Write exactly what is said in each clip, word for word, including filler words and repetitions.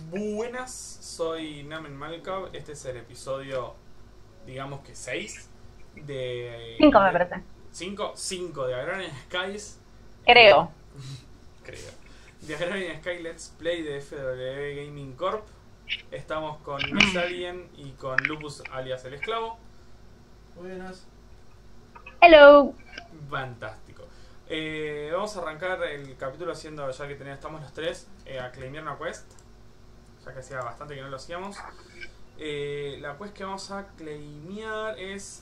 Buenas, soy Namen Malkav. Este es el episodio, digamos que seis de... Cinco me parece. ¿cinco? cinco de Agrarian Skies. Creo. Creo. De Agrarian Sky Let's Play de F W Gaming Corp. Estamos con Miss Alien y con Lupus alias el esclavo. Buenas. Hello. Fantástico. Eh, vamos a arrancar el capítulo haciendo, ya que tenemos, estamos los tres, eh, a claimar una quest. Ya que hacía bastante que no lo hacíamos. Eh, la quest que vamos a claimear es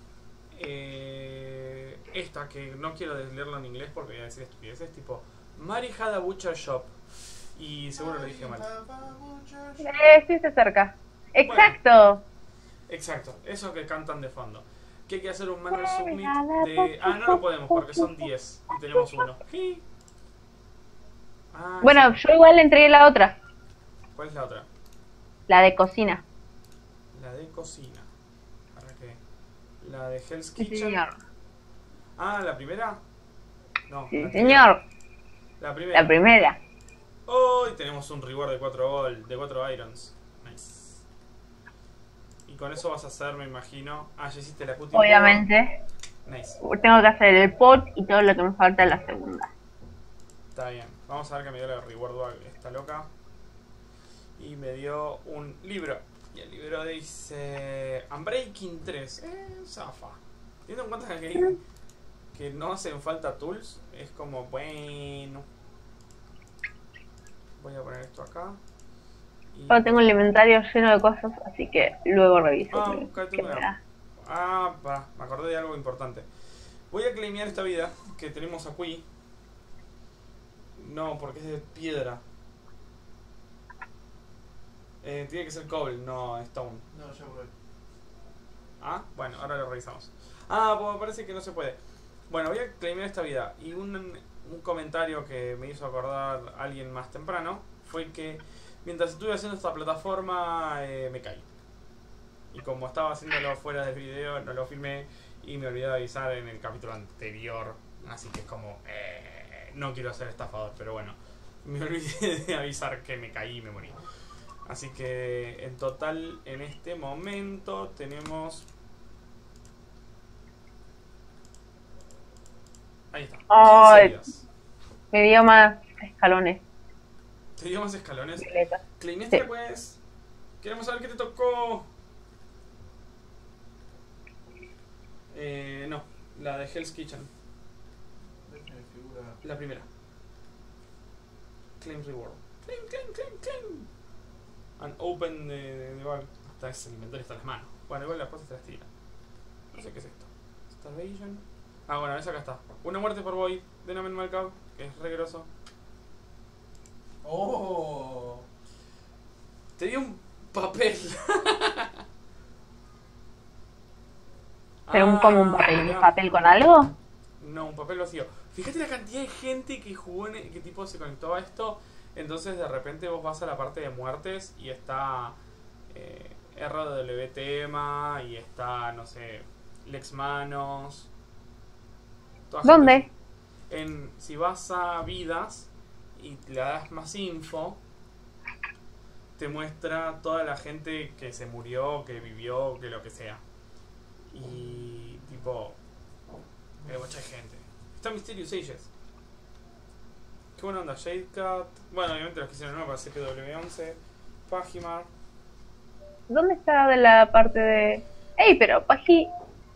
eh, esta, que no quiero leerlo en inglés porque voy a decir estupideces, tipo Mary had a butcher shop. Y seguro lo dije mal. Eh, sí se acerca. Exacto. Bueno, exacto, eso que cantan de fondo. Que hay que hacer un manual submit de... Ah, no lo podemos porque son diez y tenemos uno. Ah, bueno, sí. yo igual le entregué la otra. ¿Cuál es la otra? La de cocina. La de cocina. ¿Para qué? La de Hell's Sí, Kitchen. señor. Ah, ¿la primera? No. Sí, la señor. La primera. La primera. Hoy tenemos un reward de cuatro gold, de cuatro irons. Nice. Y con eso vas a hacer, me imagino. Ah, ya hiciste la cutting. Obviamente. Nice. Tengo que hacer el pot y todo lo que me falta en la segunda. Está bien. Vamos a ver que me dio la reward bag esta loca. Y me dio un libro. Y el libro dice Unbreaking tres. Eh, zafa. Teniendo en cuenta que, que no hacen falta tools, es como bueno. Voy a poner esto acá. Y... Ahora tengo el inventario lleno de cosas, así que luego reviso. Ah, qué- cállate qué una. me da. Ah, va, me acordé de algo importante. Voy a claimear esta vida que tenemos aquí. No, porque es de piedra. Eh, tiene que ser cobble, no stone. No, ya voy. Ah, bueno, ahora lo revisamos. Ah, pues me parece que no se puede. Bueno, voy a claimear esta vida. Y un, un comentario que me hizo acordar alguien más temprano fue que mientras estuve haciendo esta plataforma eh, me caí. Y como estaba haciéndolo fuera del video, no lo filmé y me olvidé de avisar en el capítulo anterior. Así que es como... Eh, no quiero ser estafador, pero bueno. Me olvidé de avisar que me caí y me morí. Así que en total en este momento tenemos... Ahí está. Ay. quince vidas. Me dio más escalones. ¿Te dio más escalones? Violeta. Claimaste Sí. pues. Queremos saber qué te tocó. Eh, no, la de Hell's Kitchen. Déjame figura. La primera. Claim reward. Claim, claim, claim, claim. And open de, de, de bag. Hasta ese inventario está en las manos. Bueno, igual las cosas te las tira. No sé qué es esto. Starvation. Ah, bueno, esa acá está. Una muerte por Void de Namen Malkav, que es re groso. ¡Oh! Te dio un papel. ¿Pero un, como un papel? ¿Un mirá. papel con algo? No, un papel vacío. Fíjate la cantidad de gente que jugó, en, que tipo se conectó a esto. Entonces de repente vos vas a la parte de muertes y está eh, R W tema y está, no sé, Lex Manos. Toda gente ¿Dónde? así. En, si vas a vidas y le das más info, te muestra toda la gente que se murió, que vivió, que lo que sea. Y tipo, hay mucha gente. Está Mysterious Ages. Qué buena onda, Shadecat. Bueno, obviamente los que hicieron nuevo para C P W once. Pagimar. ¿Dónde está de la parte de...? ¡Ey, pero Paji!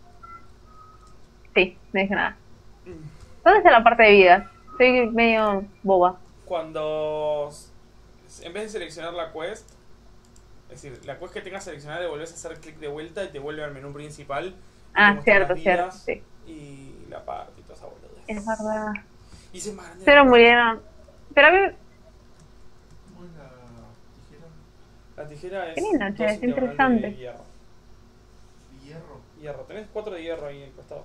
Sí, no dije nada. ¿Dónde está la parte de vida? Estoy medio boba. Cuando en vez de seleccionar la quest, es decir, la quest que tengas seleccionada, le volvés a hacer clic de vuelta y te vuelve al menú principal. Y te Ah, muestra cierto, las cierto, vidas sí. Y la parte y toda esa boludez. Es verdad. Y se más grande Cero la- murieron. Pero a mí... ¿Cómo es la tijera? La tijera es. Qué lindo, che, dos es diagonales interesante. de hierro. Hierro. Hierro. Tenés cuatro de hierro ahí al costado.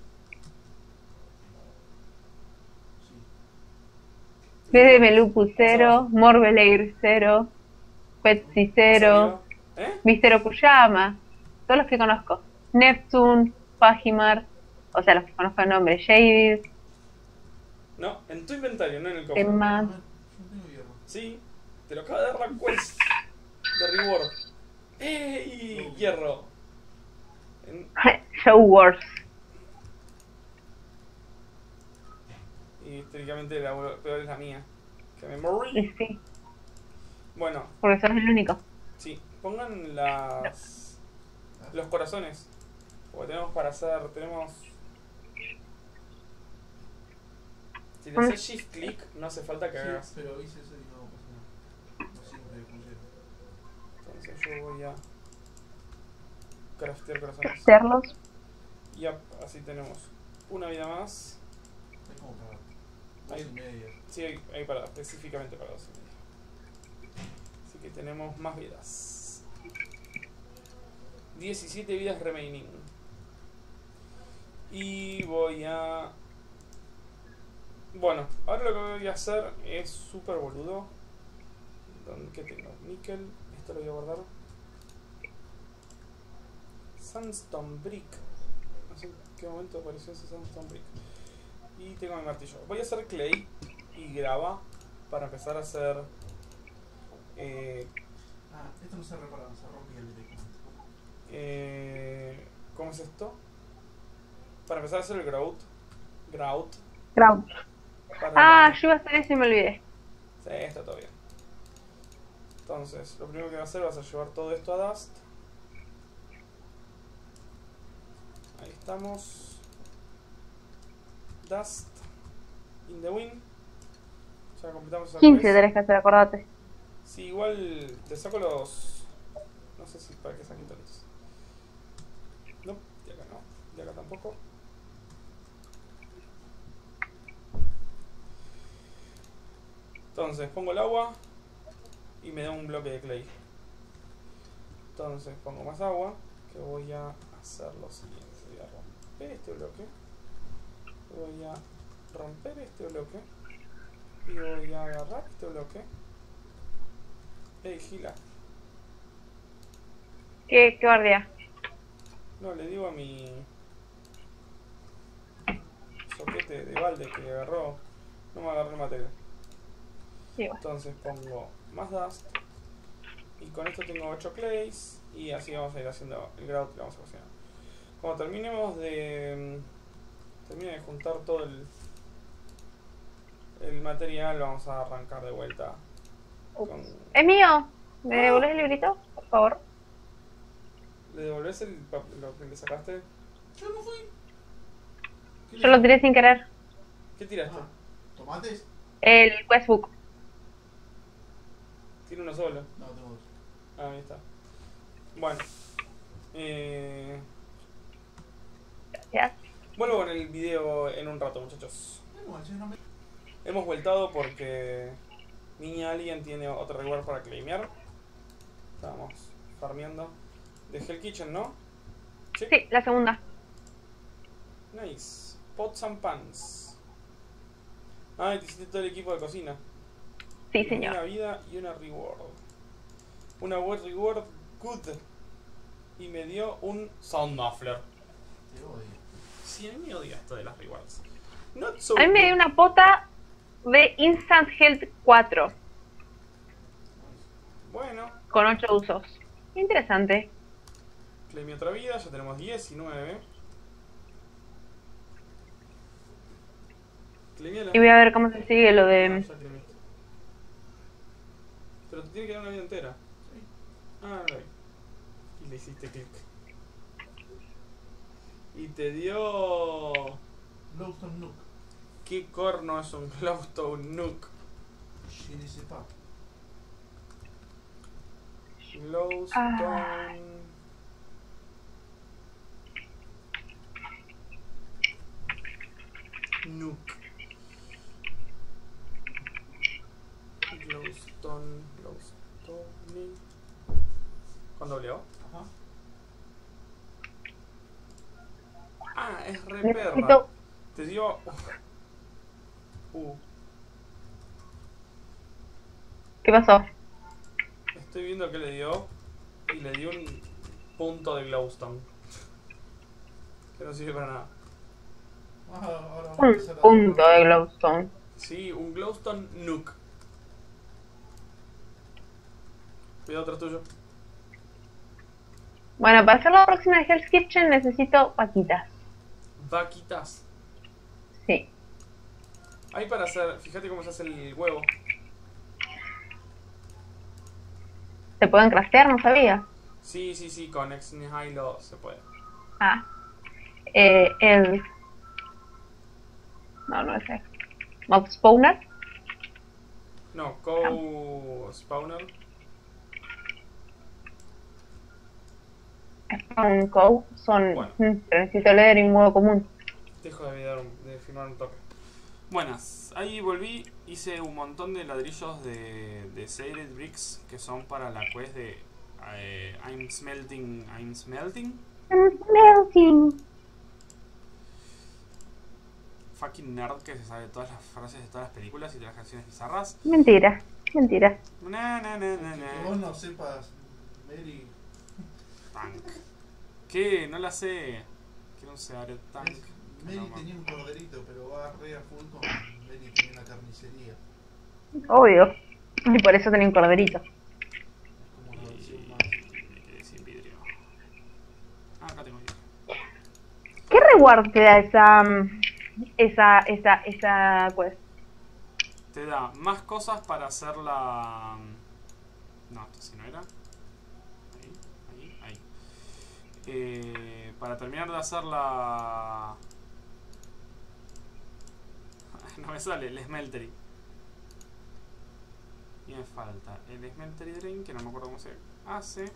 Sí. B D Melupu cero, Morbeleir cero, Petsy cero, ¿Eh? Mister Okuyama, todos los que conozco. Neptune, Pagimar, o sea, los que conozco el nombre, Jaded, No, en tu inventario, no en el ¿qué cofre. más? Ah, yo no tengo hierro. Sí, Te lo acaba de dar la quest de reward. ¡Ey! Hierro. En- Show Wars. Y técnicamente la peor es la mía. Que me morí. Y sí, Bueno, porque sos el único. sí. Pongan las... los corazones. Porque tenemos para hacer... Tenemos... Si le haces shift click, no hace falta que Sí, hagas. pero hice eso y no pasa nada. No siempre funciona. Entonces yo voy a craftear corazones. Hacerlos. Y así tenemos una vida más. Es como para dos Ahí. y media. Sí, hay, hay para, específicamente para dos y media. Así que tenemos más vidas. diecisiete vidas remaining. Y voy a... Bueno, ahora lo que voy a hacer es súper boludo. ¿Dónde- ¿Qué tengo? Níquel. Esto lo voy a guardar. Sandstone Brick. No sé en qué momento apareció ese Sandstone Brick. Y tengo mi martillo. Voy a hacer clay y grava para empezar a hacer... Eh, Ah, esto no se repara, se rompía directamente. eh, ¿Cómo es esto? Para empezar a hacer el grout. Grout. Ground. Para Ah, la- yo iba a hacer eso y me olvidé. Sí, está todo bien. Entonces, lo primero que va a hacer va a ser llevar todo esto a Dust. Ahí estamos. Dust. In the wind. Ya completamos esa quince quest. tenés que hacer, acordate. Sí, igual te saco los... No sé si para que saquen tantos. No, de acá no. De acá tampoco. Entonces pongo el agua y me da un bloque de clay. Entonces pongo más agua, que voy a hacer lo siguiente. Voy a romper este bloque. Voy a romper este bloque. Y voy a agarrar este bloque. Ey, Gila. ¿Qué, qué guardia? No, le digo a mi soquete de balde que agarró. No me agarró el material. Sí, bueno. Entonces pongo más dust. Y con esto tengo ocho clays. Y así vamos a ir haciendo el grout que vamos a cocinar. Cuando terminemos de... Termine de juntar todo el... El material, vamos a arrancar de vuelta. Con... ¡Es mío! ¿Me devolvés el librito? Por favor. ¿Le devolvés el pap- lo que le sacaste? Yo no fui. ¿Qué Yo le- lo tiré sin querer. ¿Qué tiraste? Ah, ¿tomates? El questbook. Tiene uno solo. No, tengo dos. Ah, ahí está. Bueno. Eh... Gracias. Vuelvo con el video en un rato, muchachos. No, yo no me... Hemos vueltado porque Niña Alien tiene otro reward para claimear. Estábamos farmeando. De Hell Kitchen, ¿no? Sí. Sí, la segunda. Nice. Pots and pans. Ah, y te hiciste todo el equipo de cocina. Sí, Una señor. vida y una reward. Una word reward good. Y me dio un sound muffler. Te odio. Sí, a mí me odia esto de las rewards. Not so A mí me dio good. una pota de Instant Health cuatro Bueno, con ocho usos. Interesante. claimé otra vida, ya tenemos diecinueve. Claimé Y voy a ver cómo se sigue lo de... ya claimaste. Pero te tiene que dar una vida entera. Sí. Ah, no. Y le hiciste clic. Y te dio... Glowstone Nook. ¿Qué corno es un Glowstone Nook? Je ne sais pas. Glowstone... Nook. Glowstone... Glowstone... ¿Con doble O? Ajá. Ah, es re perra. Necesito... Te dio... Uh, ¿Qué pasó? estoy viendo que le dio. Y le dio un punto de Glowstone. Que no sirve para nada. Ah, ahora vamos a Un empezar a... punto de glowstone. Sí, un Glowstone Nook. Cuidado tras tuyo. Bueno, para hacer la próxima de Hell's Kitchen necesito vaquitas. Vaquitas. Sí. Ahí para hacer, fíjate cómo se hace el huevo. ¿Se pueden craftear? No sabía. Sí, sí, sí, con Ex Nihilo se puede. Ah. Eh, el... No, no es el... Mob Spawner. No, co-spawner. Spawn Co. Son... Bueno. Mm, pero necesito leer en modo común. Dejo de, dar un- de firmar un toque. Buenas, ahí volví, hice un montón de ladrillos de, de Shaded Bricks que son para la quest de eh, I'm Smelting, I'm Smelting. I'm melting. Fucking nerd que se sabe todas las frases de todas las películas y todas las canciones bizarras. Mentira, mentira. Na, na, na, na, Que vos na. no sepas, Mary. Tank. ¿Qué? No la sé. Quiero un Seared Tank. es- que Mary no me- tenía un corderito, pero va re a full con Mary tenía una carnicería. Obvio. Y por eso tenía un corderito. Es como una versión Y más. me quedé sin vidrio. Ah, acá tengo vidrio. ¿Qué reward te da esa... mm, esa... esa... esa quest? Te da más cosas para hacer la... No, esto sí no era. Ahí, ahí, ahí. Eh, para terminar de hacer la... No me sale, el Smeltery. Y me falta el Smeltery Drain, que no me acuerdo cómo se hace.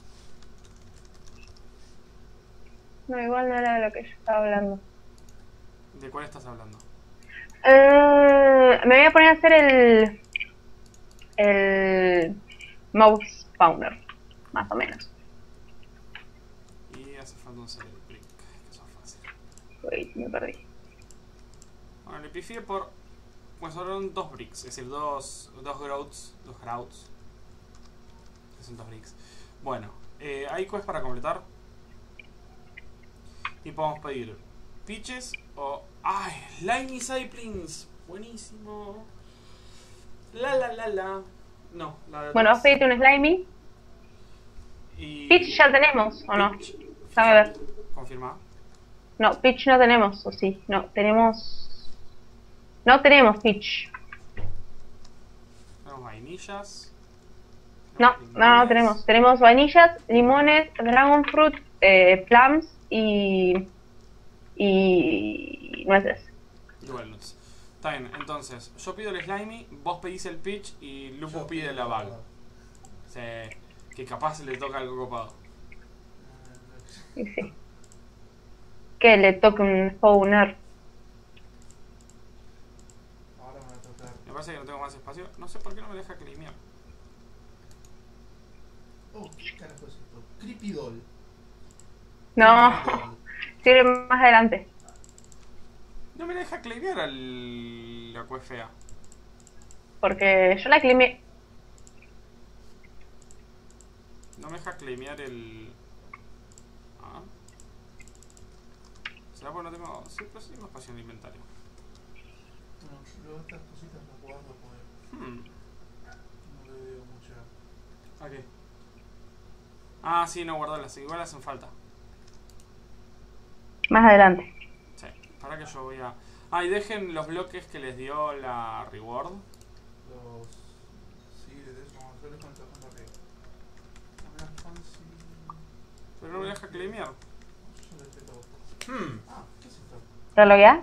No, igual no era de lo que yo estaba hablando. ¿De cuál estás hablando? Eh, me voy a poner a hacer el... El... Mouse Spawner. Más o menos. Y hace falta un Celery Brick, que eso es fácil. Uy, me perdí. Bueno, le pifié por... Pues son dos bricks, es decir, dos, dos grouts, dos grouts. Que son dos bricks. Bueno, eh, hay quests para completar. Y podemos pedir pitches o... ¡Ay! Slimy Saplings. Buenísimo. La la la la. No, la de Bueno, atrás. vos pediste un Slimy. Y... Peach ya tenemos, ¿o no? Pitch. Déjame ver. Confirma. No, Peach no tenemos, o sí. No, tenemos... No tenemos Peach. Tenemos vainillas. No, Tenemos no, no limones. tenemos. Tenemos vainillas, limones, dragon fruit, eh, plums y... Y... nueces. Y walnuts. Está bien, entonces, yo pido el slimy, vos pedís el pitch y Lupo Yo pide pido la bag. bag. O sea, que capaz le toca algo copado. Y sí. Que le toque un spawner. Ahora me va a tocar. Me parece que no tengo más espacio. No sé por qué no me deja claimear. Oh, ¿qué carajo es esto? Creepy Doll. No, Creepy Doll. sirve más adelante. No me deja claimear al... la quest fea. Porque yo la climé. No me deja claimear el... Ah. ¿Será porque no tengo... Sí, pero sí tengo espacio en el inventario. Bueno, yo estas cositas las guardo porque Hmm. no le veo mucha. ¿A qué? Ah, sí, no guardarlas. Igual hacen falta. Más adelante. Sí, para que yo voy a... Ah, y dejen los bloques que les dio la reward. Los. Sí, de eso, como yo les cuento con arriba. Una fancy. Pero no me deja claimear. Yo les toco. Hmm. Ah, ¿qué es esto? ¿Ya lo ya? No.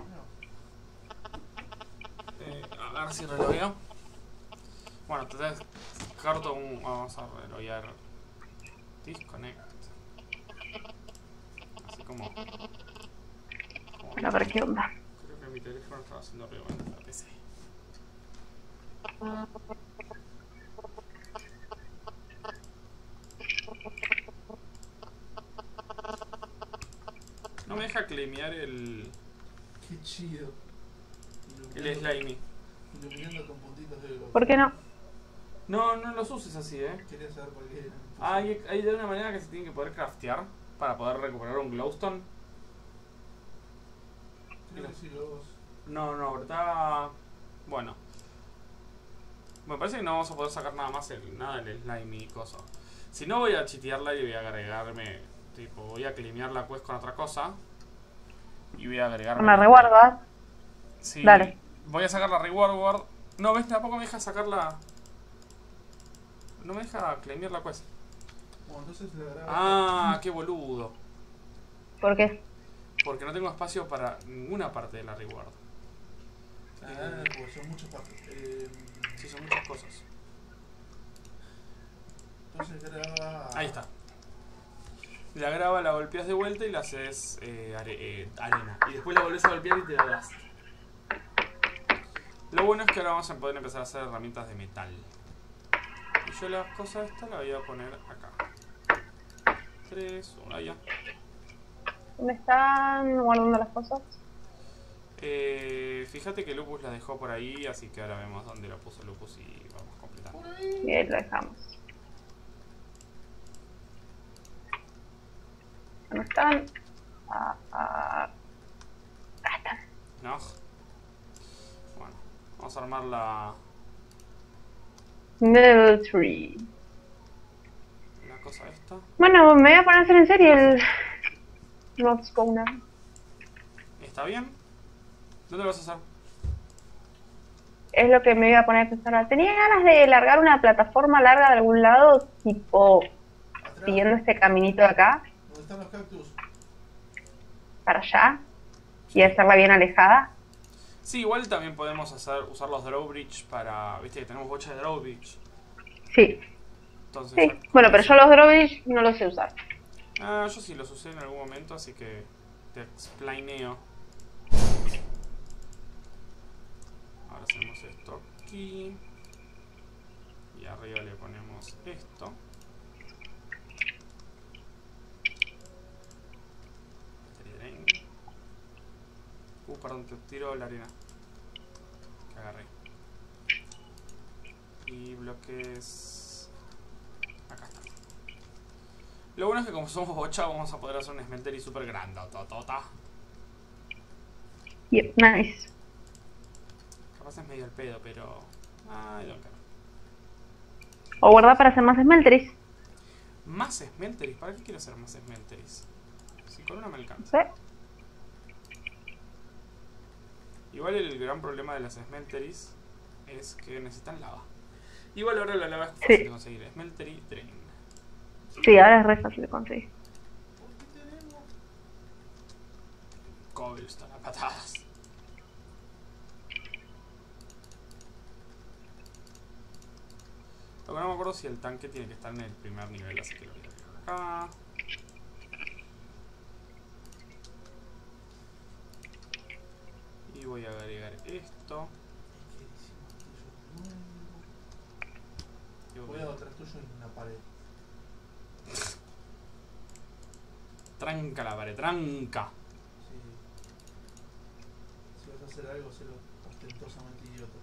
Eh, a ver si relogueo. Bueno, te descarto un... Vamos a reloguear. Disconnect. Así como... como- Bueno, a ver qué onda. Creo que mi teléfono estaba haciendo ruido en la P C. No me deja claimear el... Qué chido. el Iluminando- slimy. Iluminando con puntitos de globo. ¿Por qué no? No, no los uses así, eh. Quería saber por qué. Hay, hay de una manera que se tiene que poder craftear para poder recuperar un glowstone. Creo que sí, los. No, no, ahorita... Bueno. Me parece que no vamos a poder sacar nada más, el, nada del slime y cosa. Si no, voy a chitearla y voy a agregarme. Tipo, voy a climear la quest con otra cosa. Y voy a agregarme. Me reguardas. Sí. Dale. Voy a sacar la reward word. No, ves, tampoco me deja sacar la. No me deja claimear la quest. Bueno, entonces le dará. Ah, qué boludo. ¿Por qué? Porque no tengo espacio para ninguna parte de la reward. Ah, pues son muchas partes. Eh, Sí, son muchas cosas. entonces graba. Ahí está. La graba, la golpeas de vuelta y la haces eh, are- eh, arena. Y después la volvés a golpear y te la das. Lo bueno es que ahora vamos a poder empezar a hacer herramientas de metal. Y yo las cosas estas las voy a poner acá. Tres, una ya. ¿Dónde están guardando las cosas? Eh, fíjate que Lupus la dejó por ahí, así que ahora vemos dónde la puso Lupus y vamos a completar. Por ahí. Y ahí lo dejamos. ¿Dónde están? Ah, ah, acá están. ¿No? Bueno, vamos a armar la, Level tres. la cosa esta. Bueno, me voy a poner a hacer en serie el Not Spawner. ¿Está bien? ¿Dónde lo vas a hacer? Es lo que me iba a poner a pensar. Tenía ganas de largar una plataforma larga de algún lado, tipo Atrás. siguiendo este caminito de acá, ¿Dónde están los cactus? para allá, y hacerla bien alejada. Sí, igual también podemos hacer usar los drawbridge para... Viste que tenemos bocha de drawbridge. Sí, Entonces, sí. Bueno, pero yo los drawbridge no los sé usar. Ah, yo sí los usé en algún momento, así que te explaineo. Ahora hacemos esto aquí. Y arriba le ponemos esto. Uh, perdón, te tiro la arena que agarré. Y bloques... Acá está. Lo bueno es que como somos bocha vamos a poder hacer un smeltery super grande. Totota. Yep, nice. Capaz es medio el pedo, pero... Ay, don't care. O guardar para hacer más smelteries. Más smelteries. ¿Para qué quiero hacer más smelteries? Si con una me No alcanza. sé. Igual el gran problema de las smelteries es que necesitan lava. Igual ahora la lava es fácil Sí. de conseguir. Smeltery Drain. Sí, ahora es re fácil de conseguir. ¿Por qué tenemos? Cobblestone a patadas. Lo que no me acuerdo si el tanque tiene que estar en el primer nivel, así que lo voy a agregar acá. Y voy a agregar esto. ¿Qué hicimos tuyo? Y Nuevo. Voy a atrás tuyo en la pared. Tranca la pared, tranca. Sí. Si vas a hacer algo, hazlo ostentosamente idiota.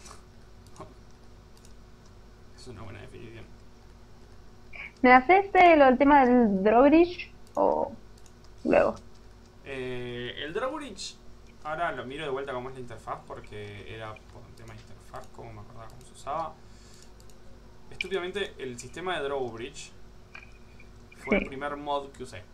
Es una buena definición. ¿Me haces eh, lo del tema del drawbridge o luego? Eh, el drawbridge, ahora lo miro de vuelta cómo es la interfaz porque era por un tema de interfaz, como me acordaba cómo se usaba. Estúpidamente, el sistema de drawbridge fue Sí. el primer mod que usé.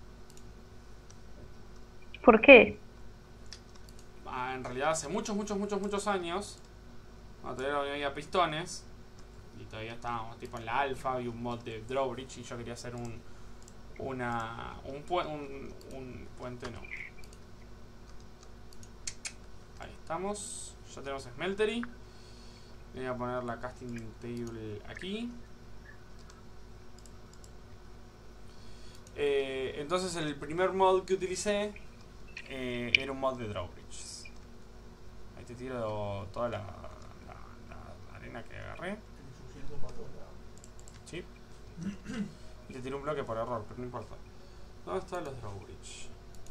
¿Por qué? Ah, en realidad, hace muchos, muchos, muchos, muchos años, cuando todavía no había pistones y todavía estábamos tipo en la alfa, y un mod de drawbridge y yo quería hacer un una un, pue un, un puente, no. Ahí estamos, ya tenemos smeltery. Voy a poner la casting table aquí. Eh, entonces el primer mod que utilicé eh, era un mod de drawbridges. Ahí te tiro toda la, la, la arena que agarré. Tenés suficiente para todos lados. ¿Sí? Y te tiro un bloque por error, pero no importa. ¿Dónde están los drawbridge?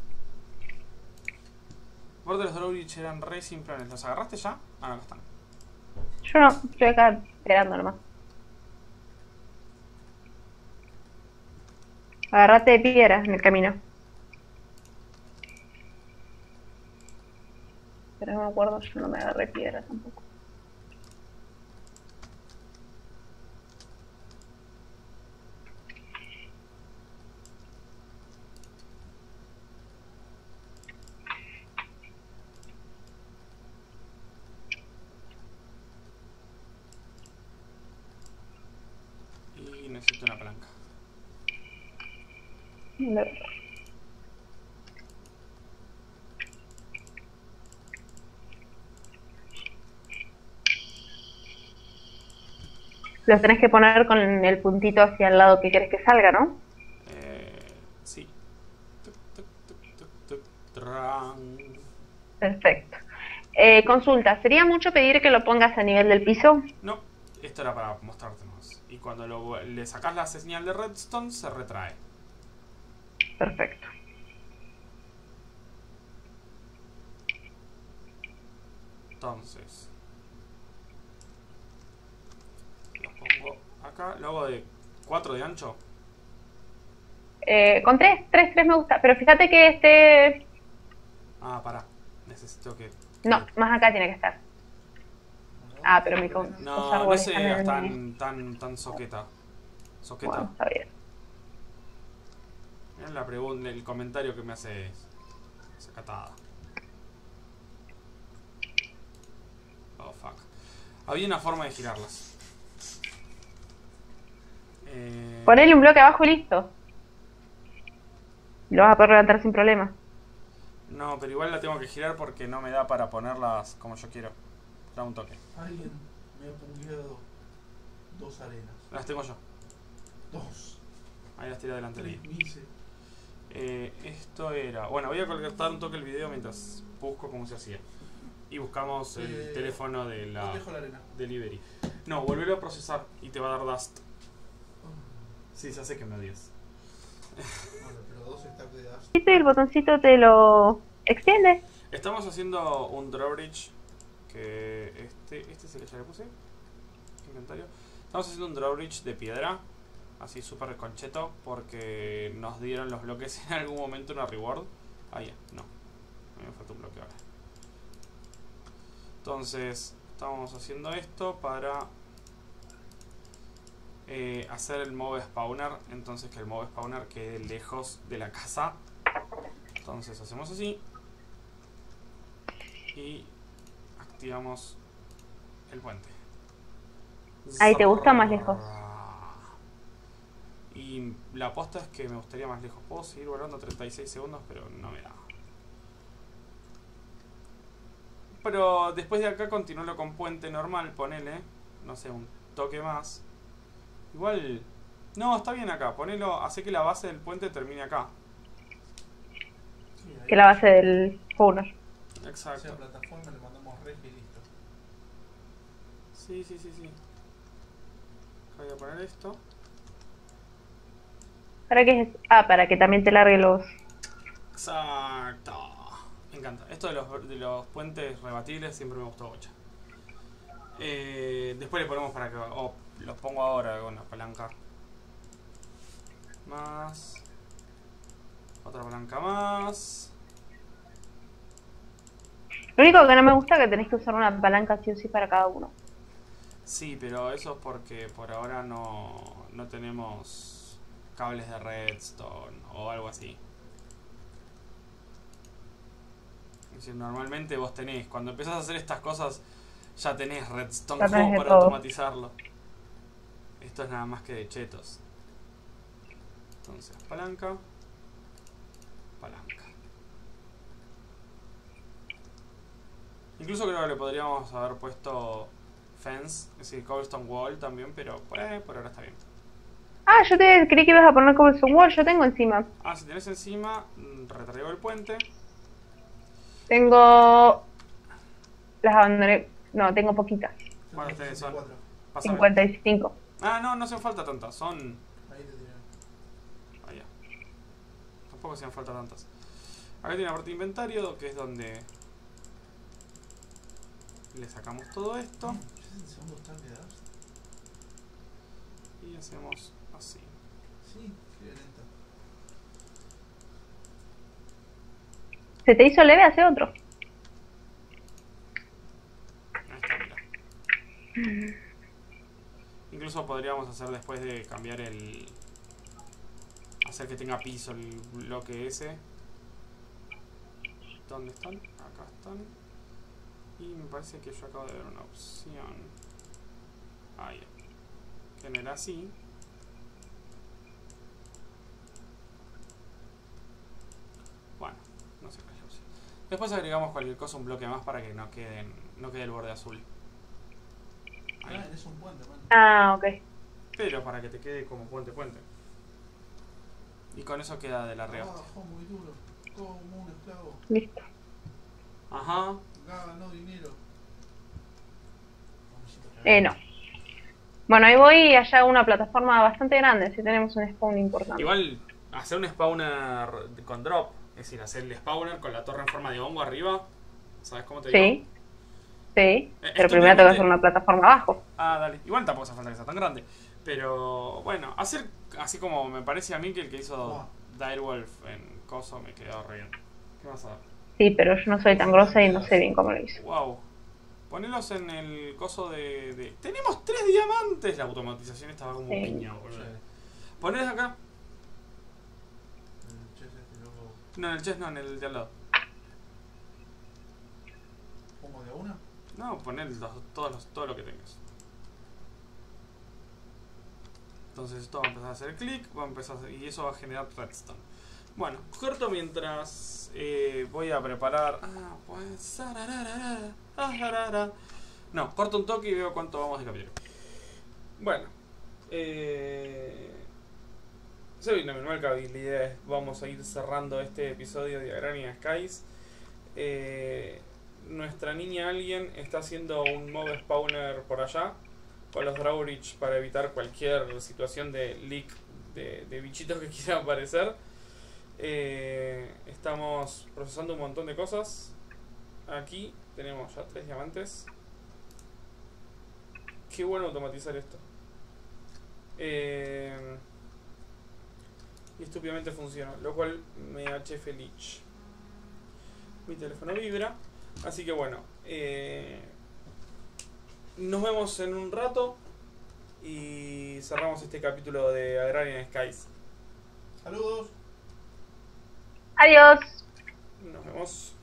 Aparte los drawbridge eran re simplones. ¿Los agarraste ya? Ah, no, acá están. Yo no, estoy acá esperando nomás. Agarrate de piedra en el camino. Pero no me acuerdo, yo no me agarré piedra tampoco. necesito una palanca. Los tenés que poner con el puntito hacia el lado que querés que salga, ¿no? Eh, sí. Tuc, tuc, tuc, tuc, tuc, tran. Perfecto. Eh, consulta, ¿sería mucho pedir que lo pongas a nivel del piso? No, esto era para mostrarte más. Y cuando lo, le sacas la señal de redstone, se retrae. Perfecto. Entonces, lo pongo acá. Lo hago de cuatro de ancho. Eh, con tres, tres, tres me gusta. Pero fíjate que este... Ah, pará. Necesito que... No, más acá tiene que estar. Ah, pero mi co- los No, no árboles sé, están en el- tan, tan, tan soqueta. Soqueta. Bueno, está bien. Mirá la pregunta, el comentario que me hace sacatada. Oh, fuck. Había una forma de girarlas. Eh, Ponele un bloque abajo y listo. Lo vas a poder levantar sin problema. no, pero igual la tengo que girar porque no me da para ponerlas como yo quiero. Da un toque. Alguien me ha pulido dos arenas. Las tengo yo. Dos. Ahí las tiré adelante. Tres mises. Eh, esto era... Bueno, voy a cortar un toque el video mientras busco cómo se hacía. Y buscamos el Eh, teléfono de la ¿Dónde dejo la arena? delivery. No, volverlo a procesar y te va a dar dust. Oh, Sí, se hace que me odies. bueno, pero dos stacks de dust. Y el botoncito te lo extiende. Estamos haciendo un drawbridge. Que este, este es el que ya le puse. Inventario. Estamos haciendo un drawbridge de piedra. Así súper concheto. Porque nos dieron los bloques en algún momento una reward. Ah, ya, no. A mí me falta un bloque ahora. Entonces, estamos haciendo esto para eh, hacer el mob spawner. Entonces que el mob spawner quede lejos de la casa. Entonces hacemos así. Y activamos el puente. Ahí te gusta más lejos. Y la aposta es que me gustaría más lejos. Puedo seguir volando treinta y seis segundos, pero no me da. Pero después de acá continúo con puente normal, ponele. No sé, un toque más. Igual... No, está bien acá. Ponelo, hace que la base del puente termine acá. Sí, ahí. Que la base del spawner. O Exacto. sea, plataforma le mandamos red y listo. Sí, sí, sí, sí. Acá voy a poner esto. ¿Para qué es? Ah, para que también te largue los... Exacto. Me encanta. Esto de los, de los puentes rebatibles siempre me gustó mucho. Eh, después le ponemos para que... Oh, los pongo ahora con la palanca. Más. Otra palanca más. Lo único que no me gusta es que tenés que usar una palanca sí o sí para cada uno. Sí, pero eso es porque por ahora no, no tenemos cables de redstone o algo así. Es decir, normalmente vos tenés, cuando empezás a hacer estas cosas, ya tenés redstone Ya tenés como de para todo. automatizarlo. Esto es nada más que de chetos. Entonces, palanca. Palanca. Incluso creo que le podríamos haber puesto fence, es decir, cobblestone wall también, pero por, ahí, por ahora está bien. Ah, yo te creí que ibas a poner cobblestone wall, yo tengo encima. Ah, si tenés encima, mm, retraigo el puente. Tengo... Las abandoné... No, tengo poquitas. ¿Cuántas tenés? Son. cuatro. Pásame. cincuenta y cinco. Ah, no, no hacen falta tantas, son... Ahí te tiran. Ah, ya. Tampoco hacían falta tantas. Acá tiene la parte de inventario, que es donde le sacamos todo esto. ¿Ya es el segundo stack de dust? Y hacemos así. Sí, qué lenta. ¿Se te hizo leve? Hace otro. Ahí está, mira. Incluso podríamos hacer después de cambiar el... hacer que tenga piso el bloque ese. ¿Dónde están? Acá están. Y me parece que yo acabo de ver una opción. Ah, ya. Genera así. Después agregamos cualquier cosa, un bloque más para que no queden, no quede el borde azul. Ah, Ahí. es un puente, man. Ah, ok. Pero para que te quede como puente puente. Y con eso queda de la reosta. Trabajo muy duro, como un esclavo. Listo. Ajá. Gano dinero. Eh, no. Bueno, ahí voy y allá una plataforma bastante grande, si tenemos un spawn importante. Igual hacer un spawner con drop, es decir, hacer el spawner con la torre en forma de hongo arriba. ¿Sabes cómo te digo? Sí, sí. Eh, Pero primero tengo que hacer estúpidamente- una plataforma abajo. Ah, dale. Igual tampoco hace falta que sea tan grande. Pero bueno, hacer así como me parece a mí que el que hizo Ah. Direwolf en Coso me quedó re bien. ¿Qué vas a ver? Sí, pero yo no soy tan grosa y no sé bien cómo lo hizo. Wow. Ponelos en el coso de, de- ¡Tenemos tres diamantes! La automatización estaba como Sí. piña, boludo. Che, Ponelos acá. el chef este loco. No, en el chest no, en el de al lado. ¿Pongo de a una? No, poner los, todos los, todo lo que tengas. Entonces esto va a empezar a hacer clic, va a empezar a hacer- y eso va a generar redstone. Bueno, corto mientras eh, voy a preparar. Ah, pues. sararara, ararara. No, corto un toque y veo cuánto vamos de capítulo. Bueno, eh. Se vino Manuel Cabi, la idea es vamos a ir cerrando este episodio de Agrarian Skies. Eh, nuestra niña Alien está haciendo un mob spawner por allá con los drawbridge para evitar cualquier situación de leak de, de bichitos que quieran aparecer. Eh, estamos procesando un montón de cosas. Aquí tenemos ya tres diamantes. Qué bueno automatizar esto. Eh, y estúpidamente funciona, lo cual me hace feliz. Mi teléfono vibra. Así que bueno, eh, nos vemos en un rato y cerramos este capítulo de Agrarian Skies. Saludos. Adiós. Nos vemos.